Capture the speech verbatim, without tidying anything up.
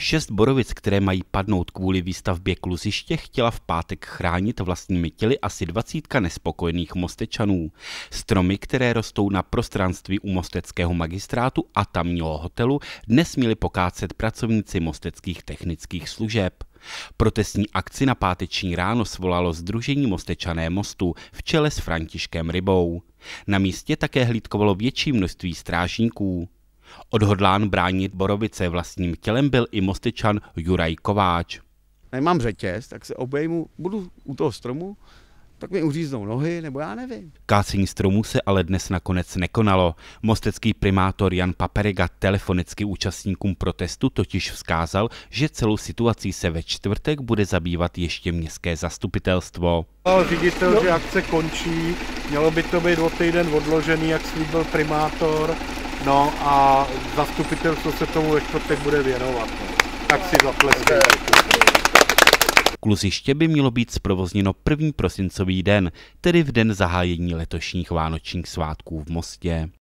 Šest borovic, které mají padnout kvůli výstavbě kluziště, chtěla v pátek chránit vlastními těly asi dvacítka nespokojených Mostečanů. Stromy, které rostou na prostranství u mosteckého magistrátu a tamního hotelu, dnes měli pokácet pracovníci mosteckých technických služeb. Protestní akci na páteční ráno svolalo Sdružení Mostečané Mostu v čele s Františkem Rybou. Na místě také hlídkovalo větší množství strážníků. Odhodlán bránit borovice vlastním tělem byl i Mostečan Juraj Kováč. Nemám řetěz, tak se obejmu, budu u toho stromu, tak mi uříznou nohy, nebo já nevím. Kácení stromů se ale dnes nakonec nekonalo. Mostecký primátor Jan Paperiga telefonicky účastníkům protestu totiž vzkázal, že celou situací se ve čtvrtek bude zabývat ještě městské zastupitelstvo. Ředitel, no. že akce končí, mělo by to být o týden odložený, jak slíbil primátor, no a zastupitelstvo se tomu ve čtvrtek bude věnovat. No. Tak si zatleskejte. Kluziště by mělo být zprovozněno první prosincový den, tedy v den zahájení letošních vánočních svátků v Mostě.